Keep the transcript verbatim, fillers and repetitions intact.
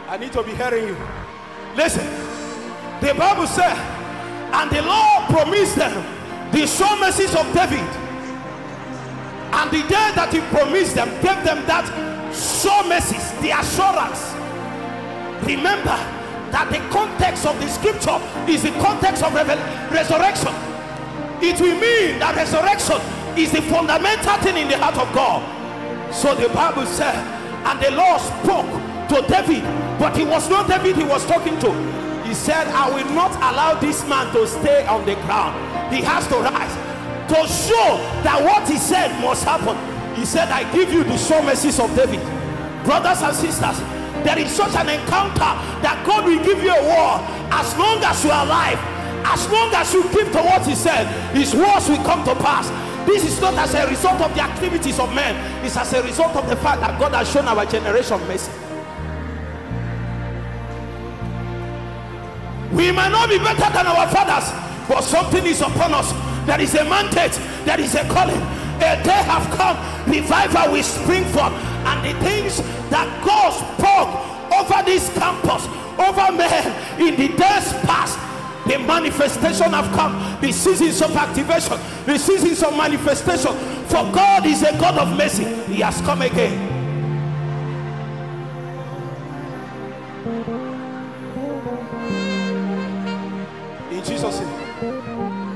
I need to be hearing you. Listen, the Bible said, and the Lord promised them the sure mercies of David, and the day that he promised them gave them that sure mercies, the assurance. Remember that the context of the scripture is the context of resurrection. It will mean that resurrection is the fundamental thing in the heart of God. So the Bible said, and the Lord spoke to David, but it was not David he was talking to. He said, I will not allow this man to stay on the ground. He has to rise to show that what he said must happen. He said, I give you the sure mercies of David. Brothers and sisters, there is such an encounter that God will give you a word. As long as you are alive, as long as you keep to what he said, his words will come to pass. This is not as a result of the activities of men, it's as a result of the fact that God has shown our generation mercy. We might not be better than our fathers, but something is upon us. There is a mandate, there is a calling. A day have come, revival will spring forth, and the things that God spoke over this campus, over men in the days past, the manifestation have come. The seasons of activation, the seasons of manifestation. For God is a God of mercy. He has come again. In Jesus' name.